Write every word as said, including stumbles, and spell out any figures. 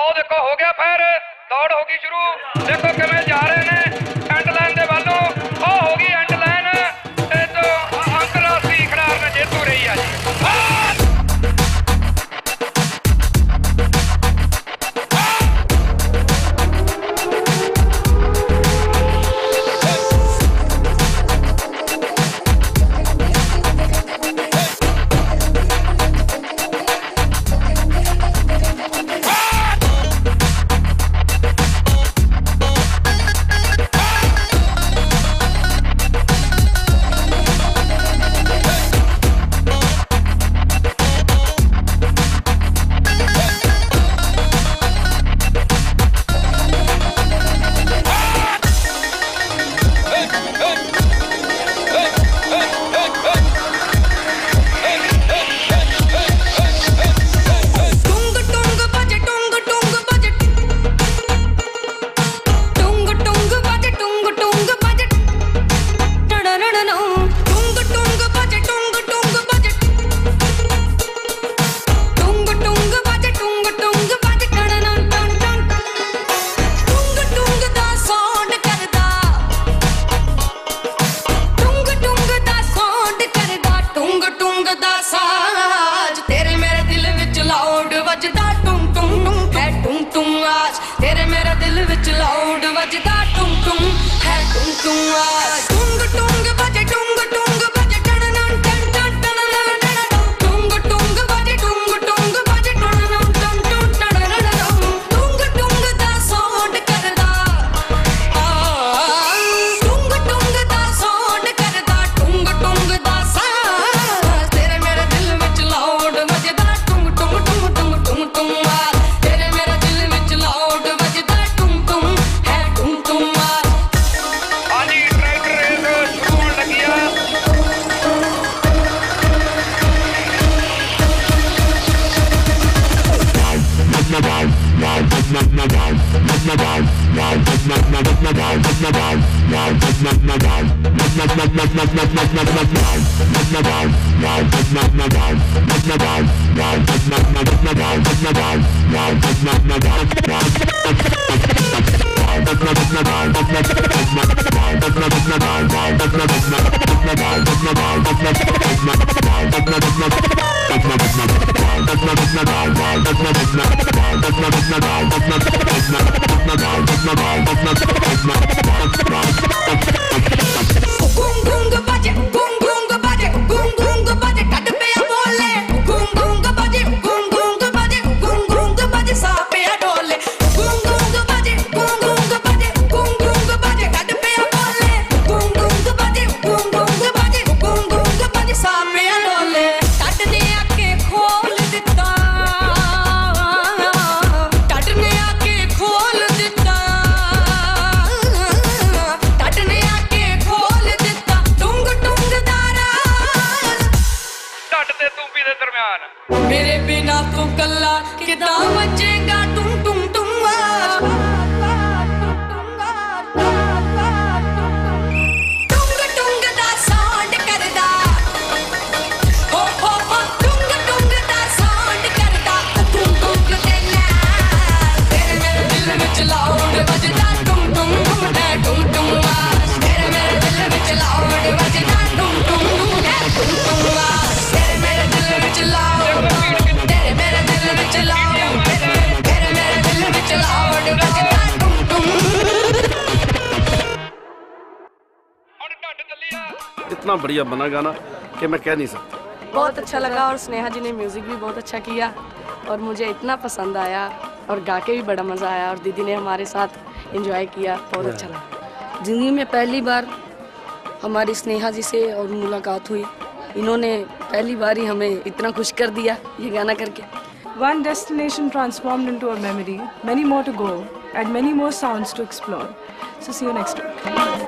आओ देखो हो गया फिर दौड़ होगी शुरू देखो किमें जा रहे हैं एंड लाइन दे वालों ओ होगी एंड लाइन ते तो अंतरराष्ट्रीय खिलाड़ी ने जेतू रही है जी इतना बढ़िया बना गाना कि मैं कह नहीं सकता। बहुत अच्छा लगा और स्नेहा जी ने म्यूजिक भी बहुत अच्छा किया और मुझे इतना पसंद आया और गा के भी बड़ा मजा आया और दीदी ने हमारे साथ एंजॉय किया, बहुत अच्छा लगा। जिंदगी में पहली बार हमारी स्नेहा जी से और मुलाकात हुई, इन्होंने पहली बार ही हमें इतना खुश कर दिया ये गाना करके। One destination transformed into a memory, many more to go and many more sounds to explore. So see you next week.